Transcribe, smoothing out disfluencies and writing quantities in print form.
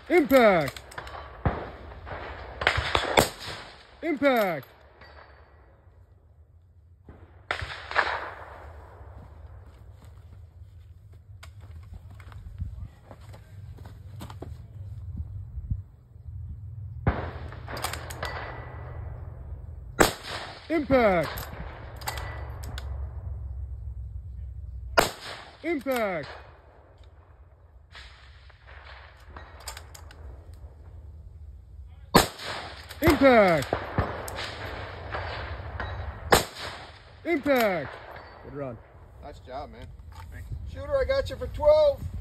Impact! Impact! Impact! Impact! Impact! Impact! Good run. Nice job, man. Shooter, I got you for 12.